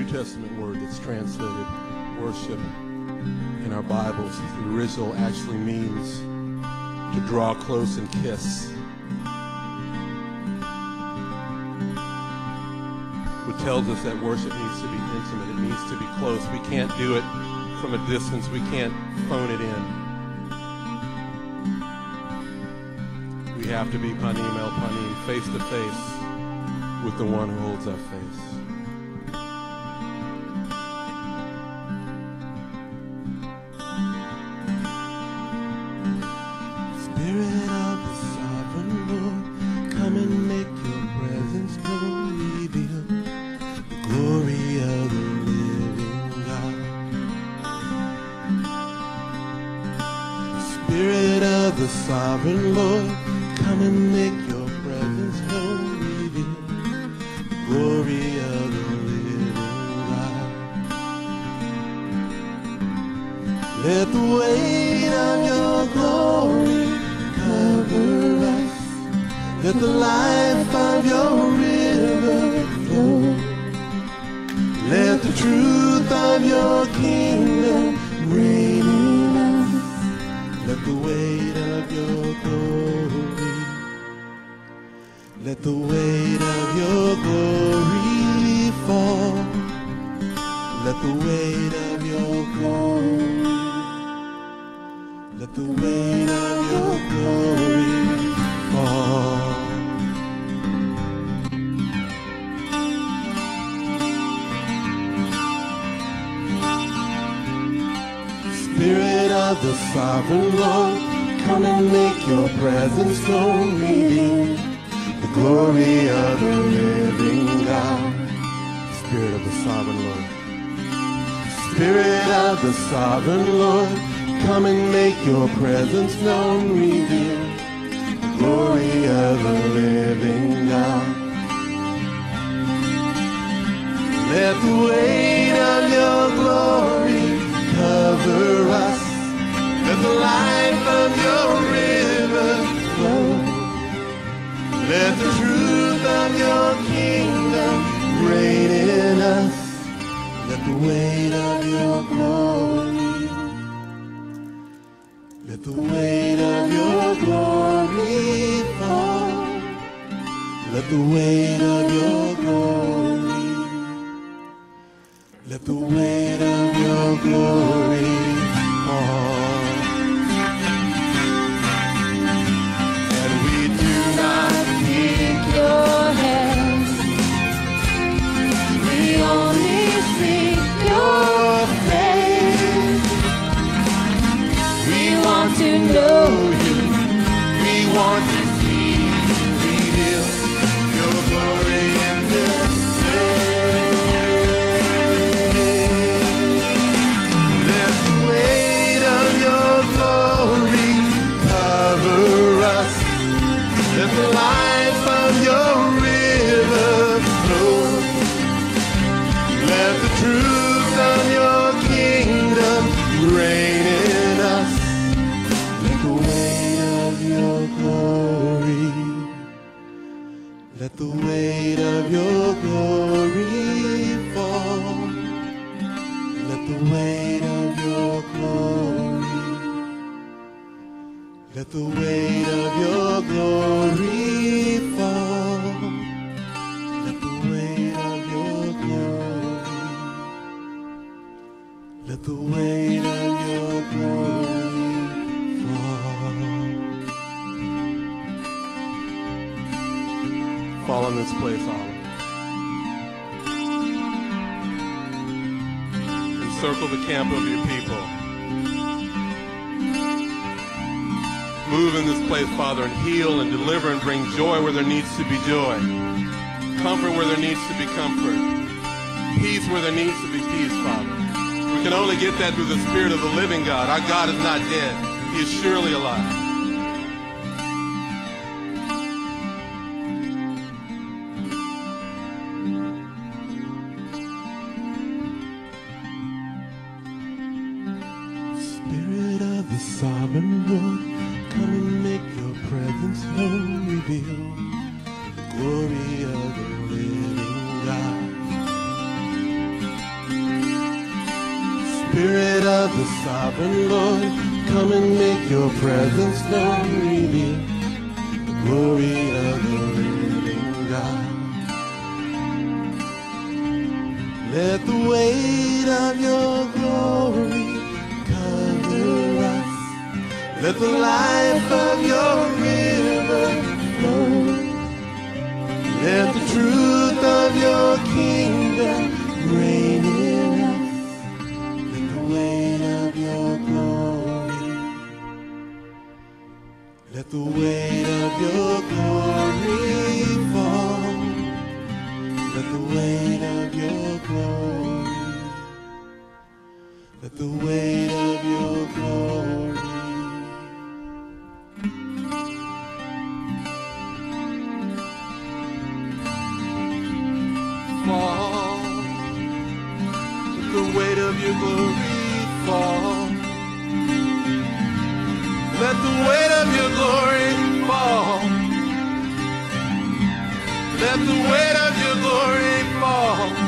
Testament word that's translated worship in our Bibles. The original actually means to draw close and kiss. Which tells us that worship needs to be intimate. It needs to be close. We can't do it from a distance. We can't phone it in. We have to be panim el panim, face to face with the one who holds our face. Spirit of the sovereign Lord, come and make your presence known. Reveal the glory of the living God. Spirit of the sovereign Lord, come and make your presence known. Reveal the glory of the living God. Let the weight of your glory cover us. Let the life of your river flow. Let the truth of your kingdom reign in us. Let the weight of your glory, let the weight of your glory fall. Let the weight of your glory, let the weight of your glory fall. Spirit of the sovereign Lord, come and make your presence known. Reveal the glory of the living God. Spirit of the sovereign Lord, Spirit of the sovereign Lord, come and make your presence known. Reveal the glory of the living God. Let the weight of your glory cover us. Let the life of your river flow. Let the truth of your kingdom reign in us. Let the weight of your glory, let the weight of your glory fall. Let the weight of your glory, let the weight of your glory fall. And we do not seek your hands, we only seek your face. We want to know you, we want to see you reveal your glory in this place. Let the weight of your glory cover us. Let the life of your river flow. Let the truth of your kingdom reign in us. Let the weight of your glory, let the weight of your glory fall. Let the weight of your glory, let the weight of your glory fall. Let the weight of your glory, let the weight of your glory fall. Fall in this place, Olive. Encircle the camp of your people. Move in this place, Father, and heal and deliver and bring joy where there needs to be joy. Comfort where there needs to be comfort. Peace where there needs to be peace, Father. We can only get that through the Spirit of the living God. Our God is not dead. He is surely alive. Spirit of the sovereign Lord, come and make your presence known. Reveal the glory of the living God. Spirit of the sovereign Lord, come and make your presence known. Reveal the glory of the living God. Let the weight of your glory cover us. Let the life of your river flow. Let the truth of your kingdom reign in us. Let the weight of your glory, let the weight of your glory fall. Let the weight of your glory, let the weight of your glory fall. Let the weight of your glory fall. Let the weight of your glory fall. Let the weight of your glory fall.